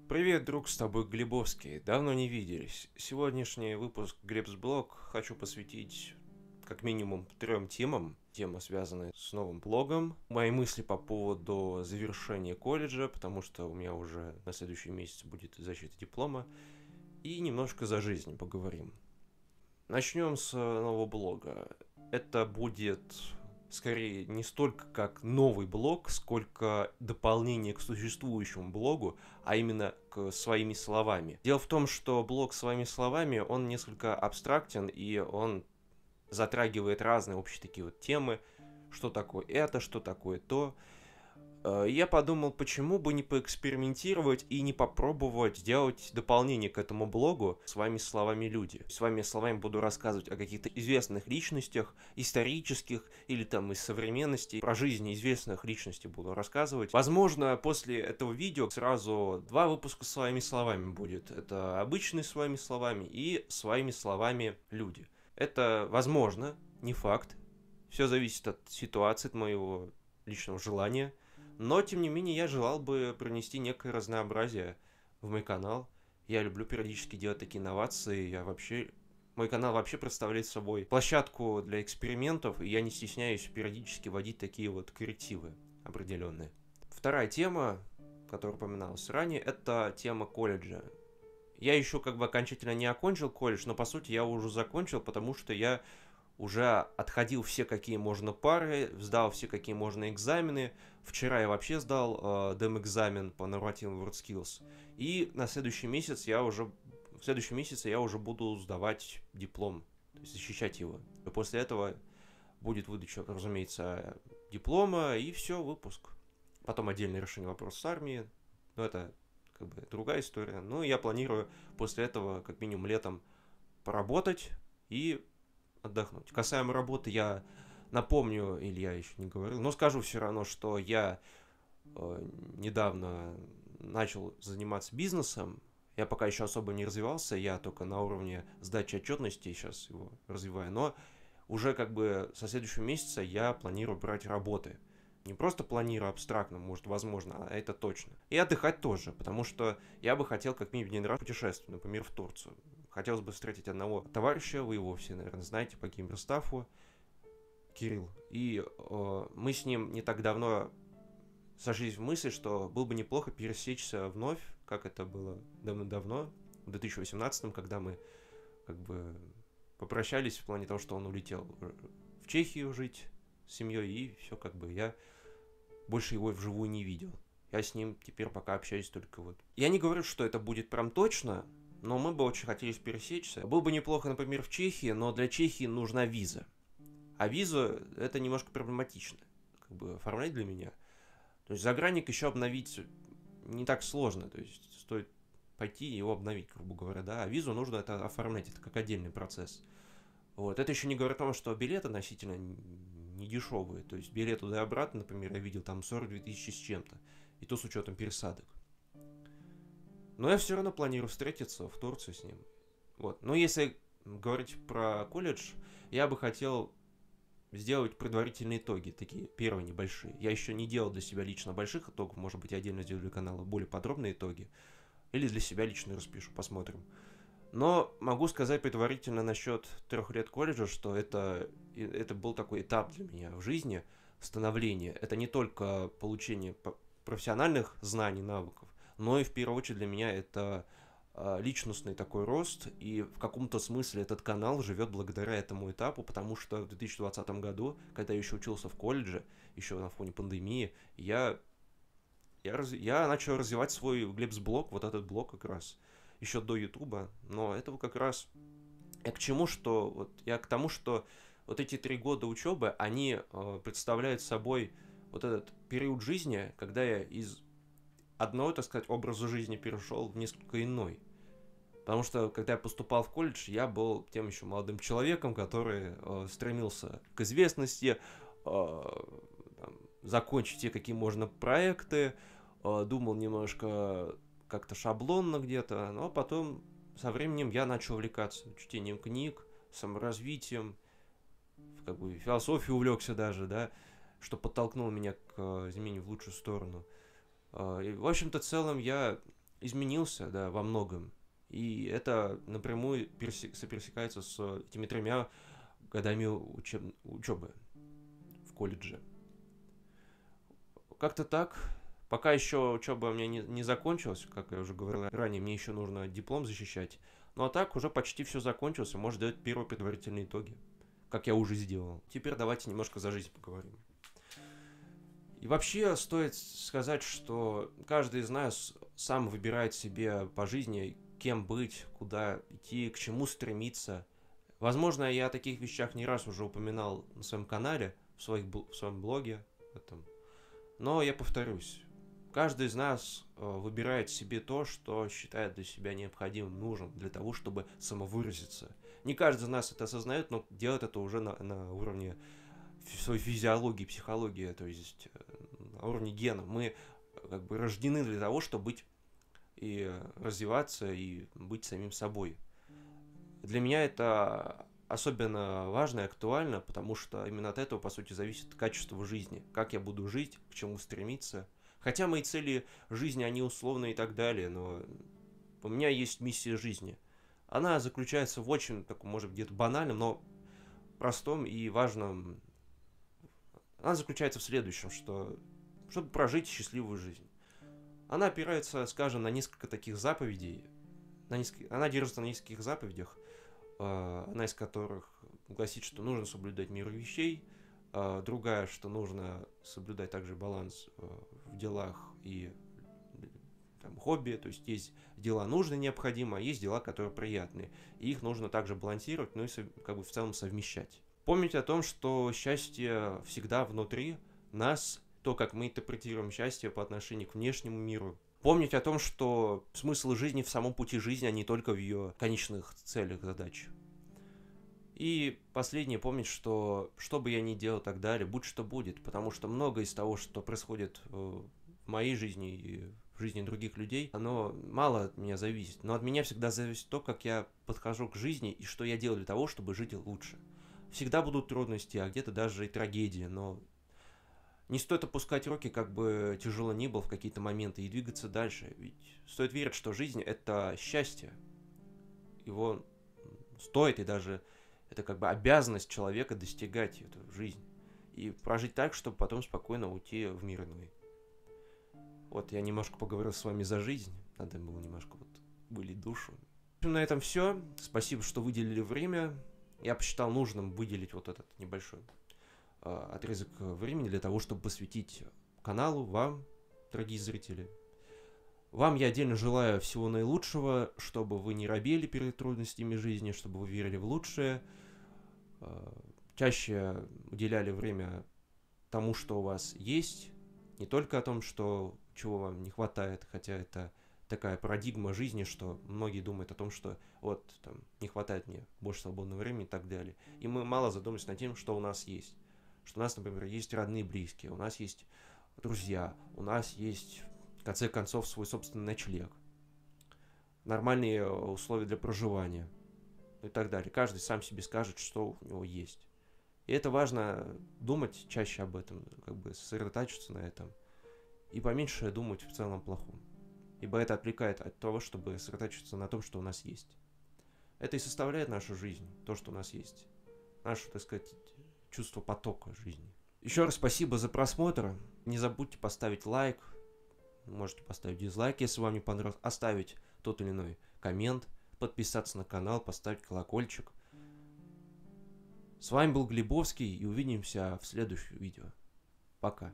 Привет, друг, с тобой Глебовский. Давно не виделись. Сегодняшний выпуск Глебс Блог хочу посвятить как минимум 3 темам. Тема, связанная с новым блогом, мои мысли по поводу завершения колледжа, потому что у меня уже на следующий месяц будет защита диплома, и немножко за жизнь поговорим. Начнем с нового блога. Это будет скорее не столько как новый блог, сколько дополнение к существующему блогу, а именно к своими словами. Дело в том, что блог своими словами, он несколько абстрактен, и он затрагивает разные общие такие вот темы, что такое это, что такое то. Я подумал, почему бы не поэкспериментировать и не попробовать сделать дополнение к этому блогу «Своими словами люди». Своими словами буду рассказывать о каких-то известных личностях, исторических или там из современности. Про жизни известных личностей буду рассказывать. Возможно, после этого видео сразу 2 выпуска «Своими словами» будет. Это обычные «Своими словами» и «Своими словами люди». Это возможно, не факт. Все зависит от ситуации, от моего личного желания. Но, тем не менее, я желал бы принести некое разнообразие в мой канал. Я люблю периодически делать такие инновации. Мой канал вообще представляет собой площадку для экспериментов, и я не стесняюсь периодически вводить такие вот коррективы определенные. Вторая тема, которая упоминалась ранее, это тема колледжа. Я еще как бы окончательно не окончил колледж, но по сути я уже закончил, потому что я уже отходил все, какие можно пары, сдал все, какие можно экзамены. Вчера я вообще сдал дем-экзамен по нормативам WorldSkills. И в следующем месяце я уже буду сдавать диплом, то есть защищать его. И после этого будет выдача, разумеется, диплома, и все, выпуск. Потом отдельное решение вопроса с армией. Но это как бы другая история. Ну, я планирую после этого, как минимум, летом поработать и отдохнуть. Касаемо работы, я напомню, или я еще не говорил, но скажу все равно, что я недавно начал заниматься бизнесом. Я пока еще особо не развивался, я только на уровне сдачи отчетности сейчас его развиваю, но уже как бы со следующего месяца я планирую брать работы. Не просто планирую абстрактно, может, возможно, а это точно. И отдыхать тоже, потому что я бы хотел как минимум 1 раз путешествовать, например, в Турцию. Хотелось бы встретить одного товарища, вы его все, наверное, знаете, по геймерстафу, Кирилл. И мы с ним не так давно сошлись в мысли, что было бы неплохо пересечься вновь, как это было давно-давно, в 2018, когда мы как бы попрощались в плане того, что он улетел в Чехию жить с семьей, и все как бы я больше его вживую не видел. Я с ним теперь пока общаюсь только вот. Я не говорю, что это будет прям точно, но мы бы очень хотели пересечься. Было бы неплохо, например, в Чехии, но для Чехии нужна виза. А визу это немножко проблематично, как бы оформлять для меня. То есть загранник еще обновить не так сложно, то есть стоит пойти и его обновить, грубо говоря, да. А визу нужно это оформлять, это как отдельный процесс. Вот. Это еще не говорит о том, что билеты относительно не дешевые. То есть билет туда и обратно, например, я видел там 42 тысячи с чем-то. И то с учетом пересадок. Но я все равно планирую встретиться в Турции с ним. Вот. Но если говорить про колледж, я бы хотел сделать предварительные итоги, такие первые небольшие. Я еще не делал для себя лично больших итогов, может быть, отдельно сделаю для канала более подробные итоги. Или для себя лично распишу, посмотрим. Но могу сказать предварительно насчет 3 лет колледжа, что это был такой этап для меня в жизни, становления. Это не только получение профессиональных знаний, навыков, но и в первую очередь для меня это личностный такой рост, и в каком-то смысле этот канал живет благодаря этому этапу, потому что в 2020 году, когда я еще учился в колледже, еще на фоне пандемии, я начал развивать свой Глебс-блог, вот этот блог как раз, еще до Ютуба, но это как раз я к чему, что вот я к тому, что вот эти 3 года учебы, они представляют собой вот этот период жизни, когда я из одного, так сказать, образа жизни перешел в несколько иной. Потому что, когда я поступал в колледж, я был тем еще молодым человеком, который стремился к известности, там, закончить все, какие можно проекты, думал немножко как-то шаблонно где-то, но потом со временем я начал увлекаться чтением книг, саморазвитием, как бы философией увлекся даже, да, что подтолкнуло меня к изменению в лучшую сторону. И, в общем-то, в целом я изменился, да, во многом. И это напрямую соперсекается с этими 3 годами учебы в колледже. Как-то так. Пока еще учеба у меня не закончилась, как я уже говорил ранее, мне еще нужно диплом защищать. Ну а так уже почти все закончилось, и можно дать первые предварительные итоги, как я уже сделал. Теперь давайте немножко за жизнь поговорим. И вообще стоит сказать, что каждый из нас сам выбирает себе по жизни, кем быть, куда идти, к чему стремиться. Возможно, я о таких вещах не раз уже упоминал на своем канале, в своем блоге. Но я повторюсь. Каждый из нас выбирает себе то, что считает для себя необходимым, нужным для того, чтобы самовыразиться. Не каждый из нас это осознает, но делает это уже на уровне своей физиологии, психологии, то есть на уровне гена. Мы как бы рождены для того, чтобы быть и развиваться, и быть самим собой. Для меня это особенно важно и актуально, потому что именно от этого, по сути, зависит качество жизни. Как я буду жить, к чему стремиться. Хотя мои цели жизни, они условные и так далее, но у меня есть миссия жизни. Она заключается в очень таком, может, где-то банальном, но простом и важном. Она заключается в следующем, что чтобы прожить счастливую жизнь. Она опирается, скажем, на несколько таких заповедей. Она держится на нескольких заповедях, одна из которых гласит, что нужно соблюдать мир вещей, другая, что нужно соблюдать также баланс в делах и там, хобби, то есть дела нужные, необходимые, а есть дела, которые приятные. И их нужно также балансировать, ну и как бы в целом совмещать. Помните о том, что счастье всегда внутри нас, то, как мы интерпретируем счастье по отношению к внешнему миру. Помнить о том, что смысл жизни в самом пути жизни, а не только в ее конечных целях, задачах. И последнее, помнить, что бы я ни делал и так далее, будь что будет, потому что многое из того, что происходит в моей жизни и в жизни других людей, оно мало от меня зависит. Но от меня всегда зависит то, как я подхожу к жизни и что я делаю для того, чтобы жить лучше. Всегда будут трудности, а где-то даже и трагедии, но не стоит опускать руки, как бы тяжело ни было в какие-то моменты, и двигаться дальше. Ведь стоит верить, что жизнь — это счастье. Его стоит, и даже это как бы обязанность человека достигать эту жизнь. И прожить так, чтобы потом спокойно уйти в мир иной. Вот я немножко поговорил с вами за жизнь. Надо было немножко вылить душу. На этом все. Спасибо, что выделили время. Я посчитал нужным выделить вот этот небольшой отрезок времени для того, чтобы посвятить каналу, вам, дорогие зрители. Вам я отдельно желаю всего наилучшего, чтобы вы не робели перед трудностями жизни, чтобы вы верили в лучшее, чаще уделяли время тому, что у вас есть, не только о том, чего вам не хватает, хотя это такая парадигма жизни, что многие думают о том, что вот там не хватает мне больше свободного времени и так далее. И мы мало задумываемся над тем, что у нас есть. Что у нас, например, есть родные, близкие, у нас есть друзья, у нас есть, в конце концов, свой собственный ночлег, нормальные условия для проживания и так далее. Каждый сам себе скажет, что у него есть. И это важно думать чаще об этом, как бы сосредотачиваться на этом и поменьше думать в целом плохом. Ибо это отвлекает от того, чтобы сосредотачиваться на том, что у нас есть. Это и составляет нашу жизнь, то, что у нас есть. Наше, так сказать, чувство потока жизни. Еще раз спасибо за просмотр. Не забудьте поставить лайк. Можете поставить дизлайк, если вам не понравилось. Оставить тот или иной коммент. Подписаться на канал, поставить колокольчик. С вами был Глебовский, и увидимся в следующем видео. Пока.